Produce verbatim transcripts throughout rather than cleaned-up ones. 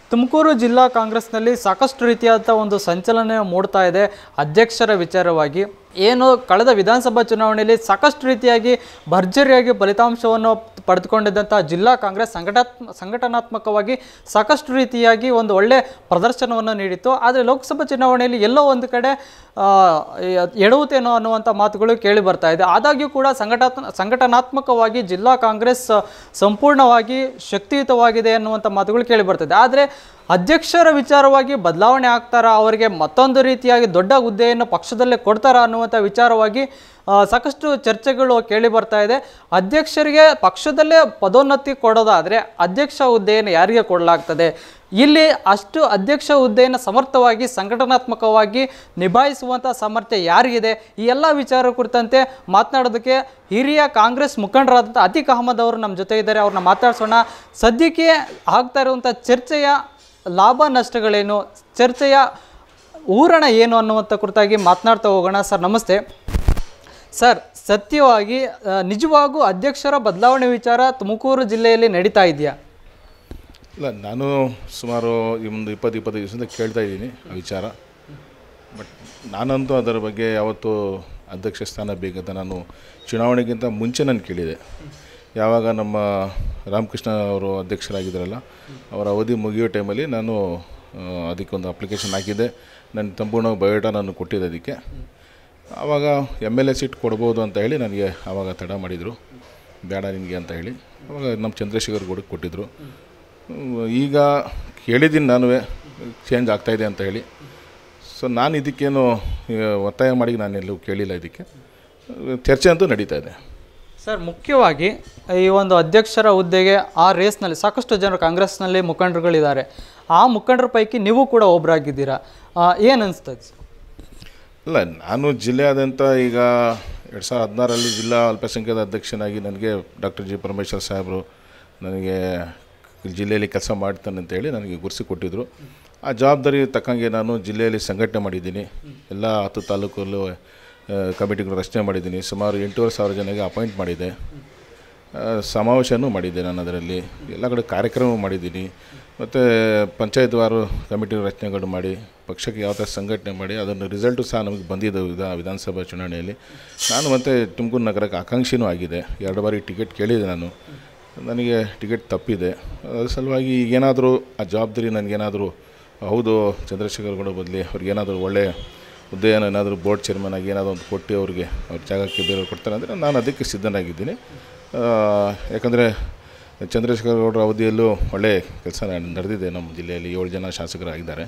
ತುಮಕೂರು ಜಿಲ್ಲಾ ಕಾಂಗ್ರೆಸ್ನಲ್ಲಿ ಸಾಕಷ್ಟು ರೀತಿಯಾದ ಒಂದು ಸಂಚಲನ ಮೂಡ್ತಾ ಇದೆ ಅಧ್ಯಕ್ಷರ ವಿಚಾರವಾಗಿ. ಏನು ಕಳೆದ ವಿಧಾನಸಭಾ ಚುನಾವಣೆಯಲ್ಲಿ ಸಾಕಷ್ಟು ರೀತಿಯಾಗಿ ಭರ್ಜರಿಯಾಗಿ ಫಲಿತಾಂಶವನ್ನು ಪಡೆದುಕೊಂಡಿದ್ದಂಥ ಜಿಲ್ಲಾ ಕಾಂಗ್ರೆಸ್ ಸಂಘಟನಾತ್ಮ ಸಂಘಟನಾತ್ಮಕವಾಗಿ ಸಾಕಷ್ಟು ರೀತಿಯಾಗಿ ಒಂದು ಒಳ್ಳೆ ಪ್ರದರ್ಶನವನ್ನು ನೀಡಿತ್ತು. ಆದರೆ ಲೋಕಸಭಾ ಚುನಾವಣೆಯಲ್ಲಿ ಎಲ್ಲೋ ಒಂದು ಕಡೆ ಎಡವುತ್ತೇನೋ ಅನ್ನುವಂಥ ಮಾತುಗಳು ಕೇಳಿ ಬರ್ತಾ ಇದೆ. ಆದಾಗ್ಯೂ ಕೂಡ ಸಂಘಟನಾ ಸಂಘಟನಾತ್ಮಕವಾಗಿ ಜಿಲ್ಲಾ ಕಾಂಗ್ರೆಸ್ ಸಂಪೂರ್ಣವಾಗಿ ಶಕ್ತಿಯುತವಾಗಿದೆ ಅನ್ನುವಂಥ ಮಾತುಗಳು ಕೇಳಿ ಬರ್ತಿದೆ. ಆದರೆ ಅಧ್ಯಕ್ಷರ ವಿಚಾರವಾಗಿ ಬದಲಾವಣೆ ಆಗ್ತಾರಾ, ಅವರಿಗೆ ಮತ್ತೊಂದು ರೀತಿಯಾಗಿ ದೊಡ್ಡ ಹುದ್ದೆಯನ್ನು ಪಕ್ಷದಲ್ಲೇ ಕೊಡ್ತಾರಾ ಅನ್ನುವಂಥ ವಿಚಾರವಾಗಿ ಸಾಕಷ್ಟು ಚರ್ಚೆಗಳು ಕೇಳಿ ಬರ್ತಾ ಇದೆ. ಅಧ್ಯಕ್ಷರಿಗೆ ಪಕ್ಷದಲ್ಲೇ ಪದೋನ್ನತಿ ಕೊಡೋದಾದರೆ ಅಧ್ಯಕ್ಷ ಹುದ್ದೆಯನ್ನು ಯಾರಿಗೆ ಕೊಡಲಾಗ್ತದೆ? ಇಲ್ಲಿ ಅಷ್ಟು ಅಧ್ಯಕ್ಷ ಹುದ್ದೆಯನ್ನು ಸಮರ್ಥವಾಗಿ ಸಂಘಟನಾತ್ಮಕವಾಗಿ ನಿಭಾಯಿಸುವಂಥ ಸಾಮರ್ಥ್ಯ ಯಾರಿಗಿದೆ? ಈ ಎಲ್ಲ ವಿಚಾರ ಕುರಿತಂತೆ ಮಾತನಾಡೋದಕ್ಕೆ ಹಿರಿಯ ಕಾಂಗ್ರೆಸ್ ಮುಖಂಡರಾದಂಥ ಅತೀಕ್ ಅಹಮದ್ ಅವರು ನಮ್ಮ ಜೊತೆ ಇದ್ದಾರೆ. ಅವ್ರನ್ನ ಮಾತಾಡ್ಸೋಣ. ಸದ್ಯಕ್ಕೆ ಆಗ್ತಾ ಇರುವಂಥ ಚರ್ಚೆಯ ಲಾಭ ನಷ್ಟಗಳೇನು, ಚರ್ಚೆಯ ಊರಣ ಏನು ಅನ್ನುವಂಥ ಕುರಿತಾಗಿ ಮಾತನಾಡ್ತಾ ಹೋಗೋಣ. ಸರ್ ನಮಸ್ತೆ. ಸರ್, ಸತ್ಯವಾಗಿ ನಿಜವಾಗೂ ಅಧ್ಯಕ್ಷರ ಬದಲಾವಣೆ ವಿಚಾರ ತುಮಕೂರು ಜಿಲ್ಲೆಯಲ್ಲಿ ನಡೀತಾ ಇದೆಯಾ? ಇಲ್ಲ, ನಾನು ಸುಮಾರು ಒಂದು ಇಪ್ಪತ್ತು ಇಪ್ಪತ್ತೈದು ದಿವಸದಿಂದ ಕೇಳ್ತಾ ಇದ್ದೀನಿ ಆ ವಿಚಾರ. ಬಟ್ ನಾನಂತೂ ಅದರ ಬಗ್ಗೆ ಯಾವತ್ತೂ ಅಧ್ಯಕ್ಷ ಸ್ಥಾನ ಬೇಕಂತ ನಾನು ಚುನಾವಣೆಗಿಂತ ಮುಂಚೆ ನಾನು ಕೇಳಿದೆ. ಯಾವಾಗ ನಮ್ಮ ರಾಮಕೃಷ್ಣ ಅವರು ಅಧ್ಯಕ್ಷರಾಗಿದ್ದಾರಲ್ಲ, ಅವರ ಅವಧಿ ಮುಗಿಯೋ ಟೈಮಲ್ಲಿ ನಾನು ಅದಕ್ಕೊಂದು ಅಪ್ಲಿಕೇಶನ್ ಹಾಕಿದ್ದೆ. ನನ್ನ ಸಂಪೂರ್ಣ ಬಯೋಡಾಟಾ ನಾನು ಕೊಟ್ಟಿದ್ದೆ ಅದಕ್ಕೆ. ಆವಾಗ ಎಮ್ ಎಲ್ ಎ ಸೀಟ್ ಕೊಡ್ಬೋದು ಅಂತ ಹೇಳಿ ನನಗೆ ಆವಾಗ ತಡ ಮಾಡಿದರು, ಬೇಡ ನಿನಗೆ ಅಂತ ಹೇಳಿ. ಆವಾಗ ನಮ್ಮ ಚಂದ್ರಶೇಖರ್ ಗೌಡ ಕೊಟ್ಟಿದ್ದರು. ಈಗ ಕೇಳಿದ್ದೀನಿ ನಾನು ಚೇಂಜ್ ಆಗ್ತಾಯಿದೆ ಅಂತ ಹೇಳಿ. ಸೊ ನಾನು ಇದಕ್ಕೇನು ಒತ್ತಾಯ ಮಾಡಿ ನಾನೆಲ್ಲೂ ಕೇಳಿಲ್ಲ. ಇದಕ್ಕೆ ಚರ್ಚೆ ಅಂತೂ ನಡೀತಾ ಇದೆ. ಸರ್, ಮುಖ್ಯವಾಗಿ ಈ ಒಂದು ಅಧ್ಯಕ್ಷರ ಹುದ್ದೆಗೆ ಆ ರೇಸ್ನಲ್ಲಿ ಸಾಕಷ್ಟು ಜನರು ಕಾಂಗ್ರೆಸ್ನಲ್ಲಿ ಮುಖಂಡರುಗಳಿದ್ದಾರೆ. ಆ ಮುಖಂಡರ ಪೈಕಿ ನೀವು ಕೂಡ ಒಬ್ಬರಾಗಿದ್ದೀರಾ. ಏನು ಅನಿಸ್ತದೆ? ಅಲ್ಲ, ನಾನು ಜಿಲ್ಲೆಯಾದ್ಯಂತ ಈಗ ಎರಡು ಸಾವಿರದ ಹದಿನಾರರಲ್ಲಿ ಜಿಲ್ಲಾ ಅಲ್ಪಸಂಖ್ಯಾತ ಅಧ್ಯಕ್ಷನಾಗಿ ನನಗೆ ಡಾಕ್ಟರ್ ಜಿ ಪರಮೇಶ್ವರ್ ಸಾಹೇಬರು ನನಗೆ ಜಿಲ್ಲೆಯಲ್ಲಿ ಕೆಲಸ ಮಾಡ್ತಾನೆ ಅಂತೇಳಿ ನನಗೆ ಗುರುಸಿ ಕೊಟ್ಟಿದ್ದರು. ಆ ಜವಾಬ್ದಾರಿ ತಕ್ಕಂಗೆ ನಾನು ಜಿಲ್ಲೆಯಲ್ಲಿ ಸಂಘಟನೆ ಮಾಡಿದ್ದೀನಿ. ಎಲ್ಲ ಹತ್ತು ತಾಲೂಕಲ್ಲೂ ಕಮಿಟಿಗಳು ರಚನೆ ಮಾಡಿದ್ದೀನಿ. ಸುಮಾರು ಎಂಟೂವರೆ ಸಾವಿರ ಜನಕ್ಕೆ ಅಪಾಯಿಂಟ್ ಮಾಡಿದೆ. ಸಮಾವೇಶನೂ ಮಾಡಿದ್ದೆ ನಾನು. ಅದರಲ್ಲಿ ಎಲ್ಲ ಕಡೆ ಕಾರ್ಯಕ್ರಮ ಮಾಡಿದ್ದೀನಿ. ಮತ್ತು ಪಂಚಾಯತ್ ವಾರು ಕಮಿಟಿ ರಚನೆಗಳು ಮಾಡಿ ಪಕ್ಷಕ್ಕೆ ಯಾವ ಥರ ಸಂಘಟನೆ ಮಾಡಿ ಅದನ್ನು ರಿಸಲ್ಟು ಸಹ ನಮಗೆ ಬಂದಿದ್ದು ವಿಧಾ ವಿಧಾನಸಭಾ ಚುನಾವಣೆಯಲ್ಲಿ. ನಾನು ಮತ್ತು ತುಮಕೂರು ನಗರಕ್ಕೆ ಆಕಾಂಕ್ಷಿನೂ ಆಗಿದೆ. ಎರಡು ಬಾರಿ ಟಿಕೆಟ್ ಕೇಳಿದೆ ನಾನು. ನನಗೆ ಟಿಕೆಟ್ ತಪ್ಪಿದೆ. ಅದ್ರ ಸಲುವಾಗಿ ಈಗೇನಾದರೂ ಆ ಜವಾಬ್ದಾರಿ ನನಗೇನಾದರೂ ಹೌದು ಚಂದ್ರಶೇಖರ್ ಗೌಡ ಬದಲಿ ಅವ್ರಿಗೇನಾದರೂ ಒಳ್ಳೆಯ ಹುದ್ದೆಯನ್ನು ಏನಾದರೂ ಬೋರ್ಡ್ ಚೇರ್ಮನ್ ಆಗಿ ಏನಾದರೂ ಒಂದು ಕೊಟ್ಟು ಅವ್ರಿಗೆ ಅವ್ರ ಜಾಗಕ್ಕೆ ಬೇರೆಯವ್ರು ಕೊಡ್ತಾರೆ ಅಂದರೆ ನಾನು ಅದಕ್ಕೆ ಸಿದ್ಧನಾಗಿದ್ದೀನಿ. ಯಾಕಂದರೆ ಚಂದ್ರಶೇಖರ್ ಗೌಡರ ಅವಧಿಯಲ್ಲೂ ಒಳ್ಳೆಯ ಕೆಲಸ ನಡೆದಿದೆ. ನಮ್ಮ ಜಿಲ್ಲೆಯಲ್ಲಿ ಏಳು ಜನ ಶಾಸಕರಾಗಿದ್ದಾರೆ.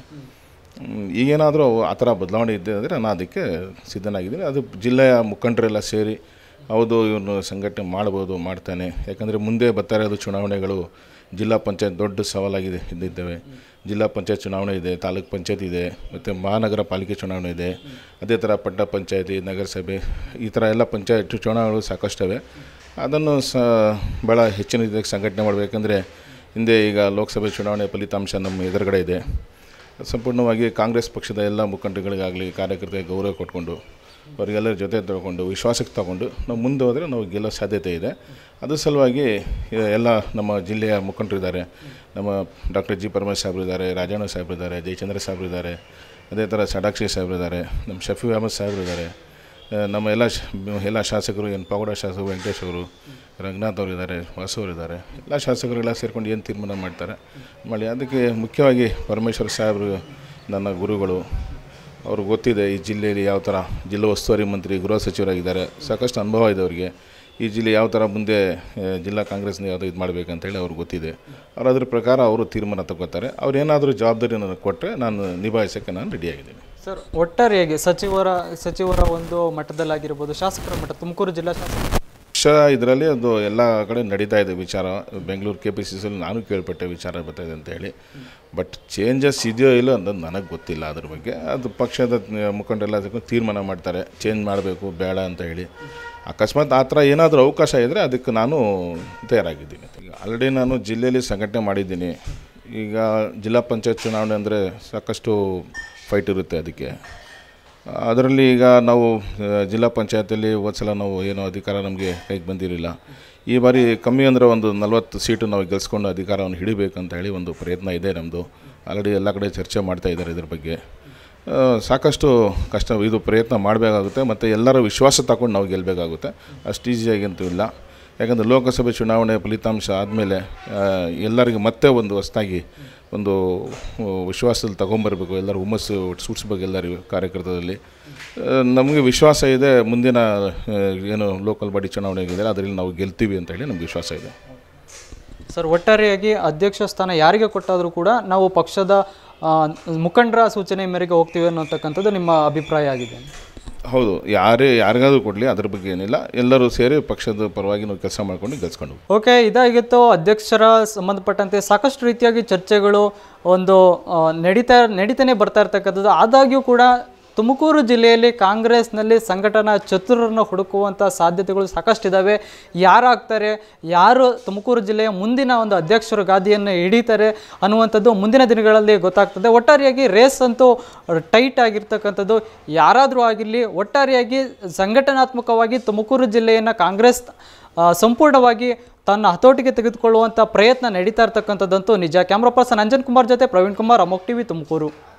ಈಗೇನಾದರೂ ಆ ಥರ ಬದಲಾವಣೆ ಇದ್ದೆ ಅಂದರೆ ನಾನು ಅದಕ್ಕೆ ಸಿದ್ಧನಾಗಿದ್ದೀನಿ. ಅದು ಜಿಲ್ಲೆಯ ಮುಖಂಡರೆಲ್ಲ ಸೇರಿ ಹೌದು ಇವನು ಸಂಘಟನೆ ಮಾಡ್ಬೋದು, ಮಾಡ್ತಾನೆ. ಯಾಕಂದರೆ ಮುಂದೆ ಬರ್ತಾ ಇರೋದು ಚುನಾವಣೆಗಳು ಜಿಲ್ಲಾ ಪಂಚಾಯತ್ ದೊಡ್ಡ ಸವಾಲಾಗಿದೆ ಇದ್ದಿದ್ದೇವೆ. ಜಿಲ್ಲಾ ಪಂಚಾಯತ್ ಚುನಾವಣೆ ಇದೆ, ತಾಲೂಕು ಪಂಚಾಯತ್ ಇದೆ, ಮತ್ತು ಮಹಾನಗರ ಪಾಲಿಕೆ ಚುನಾವಣೆ ಇದೆ. ಅದೇ ಥರ ಪಟ್ಟಣ ಪಂಚಾಯತಿ, ನಗರಸಭೆ, ಈ ಥರ ಎಲ್ಲ ಪಂಚಾಯತ್ ಚುನಾವಣೆಗಳು ಸಾಕಷ್ಟವೆ. ಅದನ್ನು ಸ ಭಾಳ ಹೆಚ್ಚಿನ ರೀತಿಯಾಗಿ ಸಂಘಟನೆ ಮಾಡಬೇಕಂದ್ರೆ ಹಿಂದೆ ಈಗ ಲೋಕಸಭೆ ಚುನಾವಣೆ ಫಲಿತಾಂಶ ನಮ್ಮ ಎದುರುಗಡೆ ಇದೆ. ಸಂಪೂರ್ಣವಾಗಿ ಕಾಂಗ್ರೆಸ್ ಪಕ್ಷದ ಎಲ್ಲ ಮುಖಂಡರುಗಳಿಗಾಗಲಿ ಕಾರ್ಯಕರ್ತರಿಗೆ ಗೌರವ ಕೊಟ್ಕೊಂಡು ಅವರಿಗೆಲ್ಲರ ಜೊತೆ ತಗೊಂಡು ವಿಶ್ವಾಸಕ್ಕೆ ತಗೊಂಡು ನಾವು ಮುಂದೆ ಹೋದರೆ ನಾವು ಗೆಲ್ಲೋ ಸಾಧ್ಯತೆ ಇದೆ. ಅದ್ರ ಸಲುವಾಗಿ ಎಲ್ಲ ನಮ್ಮ ಜಿಲ್ಲೆಯ ಮುಖಂಡರಿದ್ದಾರೆ. ನಮ್ಮ ಡಾಕ್ಟರ್ ಜಿ ಪರಮೇಶ್ ಸಾಹೇಬ್ರು ಇದ್ದಾರೆ, ರಾಜಣ್ಣ ಸಾಹೇಬ್ರು ಇದ್ದಾರೆ, ಜಯಚಂದ್ರ ಸಾಹೇಬ್ರು ಇದ್ದಾರೆ, ಅದೇ ಥರ ಷಡಾಕ್ಷಿ ಸಾಹೇಬ್ರು ಇದ್ದಾರೆ, ನಮ್ಮ ಶಫಿ ಅಹಮದ್ ಸಾಹೇಬ್ರು ಇದ್ದಾರೆ, ನಮ್ಮ ಎಲ್ಲ ಎಲ್ಲ ಶಾಸಕರು, ಏನು ಪಾವಗಡ ಶಾಸಕರು ವೆಂಕಟೇಶ್ ಅವರು, ರಂಗನಾಥ್ ಅವರು ಇದ್ದಾರೆ, ವಾಸು ಅವರು ಇದ್ದಾರೆ. ಎಲ್ಲ ಶಾಸಕರುಗಳೆಲ್ಲ ಸೇರ್ಕೊಂಡು ಏನು ತೀರ್ಮಾನ ಮಾಡ್ತಾರೆ ಮಾಡಿ. ಅದಕ್ಕೆ ಮುಖ್ಯವಾಗಿ ಪರಮೇಶ್ವರ್ ಸಾಹೇಬರು ನನ್ನ ಗುರುಗಳು. ಅವ್ರಿಗೆ ಗೊತ್ತಿದೆ ಈ ಜಿಲ್ಲೆಯಲ್ಲಿ ಯಾವ ಥರ ಜಿಲ್ಲಾ ಉಸ್ತುವಾರಿ ಮಂತ್ರಿ, ಗೃಹ ಸಚಿವರಾಗಿದ್ದಾರೆ. ಸಾಕಷ್ಟು ಅನುಭವ ಇದೆ ಅವರಿಗೆ. ಈ ಜಿಲ್ಲೆ ಯಾವ ಥರ ಮುಂದೆ ಜಿಲ್ಲಾ ಕಾಂಗ್ರೆಸ್ನ ಯಾವುದೋ ಇದು ಮಾಡಬೇಕಂತೇಳಿ ಅವ್ರಿಗೆ ಗೊತ್ತಿದೆ. ಅವ್ರು ಅದ್ರ ಪ್ರಕಾರ ಅವರು ತೀರ್ಮಾನ ತಗೋತಾರೆ. ಅವ್ರು ಏನಾದರೂ ಜವಾಬ್ದಾರಿ ನನಗೆ ಕೊಟ್ಟರೆ ನಾನು ನಿಭಾಯಿಸೋಕ್ಕೆ ನಾನು ರೆಡಿಯಾಗಿದ್ದೀನಿ. ಸರ್, ಒಟ್ಟಾರೆಯಾಗಿ ಸಚಿವರ ಸಚಿವರ ಒಂದು ಮಟ್ಟದಲ್ಲಾಗಿರ್ಬೋದು, ಶಾಸಕರ ಮಟ್ಟ, ತುಮಕೂರು ಜಿಲ್ಲಾ ಶಾಸಕ ಪಕ್ಷ ಇದರಲ್ಲಿ ಅದು ಎಲ್ಲ ಕಡೆ ನಡೀತಾ ಇದೆ ವಿಚಾರ. ಬೆಂಗಳೂರು ಕೆ ಪಿ ಸಿ ಸಿಯಲ್ಲಿ ನಾನು ಕೇಳ್ಪಟ್ಟೆ ವಿಚಾರ ಬರ್ತಾಯಿದೆ ಅಂತೇಳಿ. ಬಟ್ ಚೇಂಜಸ್ ಇದೆಯೋ ಇಲ್ಲೋ ಅನ್ನೋದು ನನಗೆ ಗೊತ್ತಿಲ್ಲ. ಅದ್ರ ಬಗ್ಗೆ ಅದು ಪಕ್ಷದ ಮುಖಂಡರೆಲ್ಲ ತೀರ್ಮಾನ ಮಾಡ್ತಾರೆ ಚೇಂಜ್ ಮಾಡಬೇಕು ಬೇಡ ಅಂತ ಹೇಳಿ. ಅಕಸ್ಮಾತ್ ಆ ಥರ ಏನಾದರೂ ಅವಕಾಶ ಇದ್ದರೆ ಅದಕ್ಕೆ ನಾನು ತಯಾರಾಗಿದ್ದೀನಿ. ಈಗ ಆಲ್ರೆಡಿ ನಾನು ಜಿಲ್ಲೆಯಲ್ಲಿ ಸಂಘಟನೆ ಮಾಡಿದ್ದೀನಿ. ಈಗ ಜಿಲ್ಲಾ ಪಂಚಾಯತ್ ಚುನಾವಣೆ ಅಂದರೆ ಸಾಕಷ್ಟು ಫೈಟ್ ಇರುತ್ತೆ. ಅದಕ್ಕೆ ಅದರಲ್ಲಿ ಈಗ ನಾವು ಜಿಲ್ಲಾ ಪಂಚಾಯತಲ್ಲಿ ಹೋದ ಸಲ ನಾವು ಏನೋ ಅಧಿಕಾರ ನಮಗೆ ಕೈಗೆ ಬಂದಿರಲಿಲ್ಲ. ಈ ಬಾರಿ ಕಮ್ಮಿ ಅಂದರೆ ಒಂದು ನಲವತ್ತು ಸೀಟು ನಾವು ಗೆಲ್ಸ್ಕೊಂಡು ಅಧಿಕಾರವನ್ನು ಹಿಡಿಬೇಕಂತ ಹೇಳಿ ಒಂದು ಪ್ರಯತ್ನ ಇದೆ ನಮ್ಮದು. ಆಲ್ರೆಡಿ ಎಲ್ಲ ಕಡೆ ಚರ್ಚೆ ಮಾಡ್ತಾ ಇದ್ದಾರೆ ಇದ್ರ ಬಗ್ಗೆ. ಸಾಕಷ್ಟು ಕಷ್ಟ ಇದು ಪ್ರಯತ್ನ ಮಾಡಬೇಕಾಗುತ್ತೆ ಮತ್ತು ಎಲ್ಲರ ವಿಶ್ವಾಸ ತಗೊಂಡು ನಾವು ಗೆಲ್ಲಬೇಕಾಗುತ್ತೆ. ಅಷ್ಟು ಈಸಿಯಾಗಂತೂ ಇಲ್ಲ. ಯಾಕಂದರೆ ಲೋಕಸಭೆ ಚುನಾವಣೆ ಫಲಿತಾಂಶ ಆದಮೇಲೆ ಎಲ್ಲರಿಗೂ ಮತ್ತೆ ಒಂದು ಹೊಸದಾಗಿ ಒಂದು ವಿಶ್ವಾಸದಲ್ಲಿ ತಗೊಂಬರ್ಬೇಕು, ಎಲ್ಲರೂ ಹುಮ್ಮಸ್ಸು ಸೂಡಿಸ್ಬೇಕು ಎಲ್ಲರಿಗೂ ಕಾರ್ಯಕರ್ತರಲ್ಲಿ. ನಮಗೆ ವಿಶ್ವಾಸ ಇದೆ ಮುಂದಿನ ಏನು ಲೋಕಲ್ ಬಾಡಿ ಚುನಾವಣೆಗಿದೆ ಅದರಲ್ಲಿ ನಾವು ಗೆಲ್ತೀವಿ ಅಂತ ಹೇಳಿ ನಮ್ಗೆ ವಿಶ್ವಾಸ ಇದೆ. ಸರ್, ಒಟ್ಟಾರೆಯಾಗಿ ಅಧ್ಯಕ್ಷ ಸ್ಥಾನ ಯಾರಿಗೆ ಕೊಟ್ಟಾದರೂ ಕೂಡ ನಾವು ಪಕ್ಷದ ಮುಖಂಡರ ಸೂಚನೆ ಮೇರೆಗೆ ಹೋಗ್ತೀವಿ ಅನ್ನೋತಕ್ಕಂಥದ್ದು ನಿಮ್ಮ ಅಭಿಪ್ರಾಯ ಆಗಿದೆ. ಹೌದು, ಯಾರೇ ಯಾರಿಗಾದ್ರೂ ಕೊಡಲಿ ಅದ್ರ ಬಗ್ಗೆ ಏನಿಲ್ಲ, ಎಲ್ಲರೂ ಸೇರಿ ಪಕ್ಷದ ಪರವಾಗಿ ನಾವು ಕೆಲಸ ಮಾಡ್ಕೊಂಡು ಗೆಲ್ಸ್ಕೊಂಡು. ಓಕೆ, ಇದಾಗಿತ್ತು ಅಧ್ಯಕ್ಷರ ಸಂಬಂಧಪಟ್ಟಂತೆ ಸಾಕಷ್ಟು ರೀತಿಯಾಗಿ ಚರ್ಚೆಗಳು ಒಂದು ನಡೀತಾ ನಡೀತಾನೆ ಬರ್ತಾ ಇರ್ತಕ್ಕಂಥದ್ದು. ಆದಾಗ್ಯೂ ಕೂಡ ತುಮಕೂರು ಜಿಲ್ಲೆಯಲ್ಲಿ ಕಾಂಗ್ರೆಸ್ನಲ್ಲಿ ಸಂಘಟನಾ ಚತುರರನ್ನು ಹುಡುಕುವಂಥ ಸಾಧ್ಯತೆಗಳು ಸಾಕಷ್ಟಿದ್ದಾವೆ. ಯಾರಾಗ್ತಾರೆ, ಯಾರು ತುಮಕೂರು ಜಿಲ್ಲೆಯ ಮುಂದಿನ ಒಂದು ಅಧ್ಯಕ್ಷರ ಗಾದಿಯನ್ನು ಹಿಡಿತಾರೆ ಅನ್ನುವಂಥದ್ದು ಮುಂದಿನ ದಿನಗಳಲ್ಲಿ ಗೊತ್ತಾಗ್ತದೆ. ಒಟ್ಟಾರೆಯಾಗಿ ರೇಸ್ ಅಂತೂ ಟೈಟ್ ಆಗಿರ್ತಕ್ಕಂಥದ್ದು. ಯಾರಾದರೂ ಆಗಿರಲಿ, ಒಟ್ಟಾರೆಯಾಗಿ ಸಂಘಟನಾತ್ಮಕವಾಗಿ ತುಮಕೂರು ಜಿಲ್ಲೆಯನ್ನು ಕಾಂಗ್ರೆಸ್ ಸಂಪೂರ್ಣವಾಗಿ ತನ್ನ ಹತೋಟಿಗೆ ತೆಗೆದುಕೊಳ್ಳುವಂಥ ಪ್ರಯತ್ನ ನಡೀತಾ ಇರ್ತಕ್ಕಂಥದ್ದಂತೂ ನಿಜ. ಕ್ಯಾಮ್ರಾ ಪರ್ಸನ್ ಅಂಜನ್ ಕುಮಾರ್ ಜೊತೆ ಪ್ರವೀಣ್ ಕುಮಾರ್, ಅಮೋಕ್ ಟಿವಿ, ತುಮಕೂರು.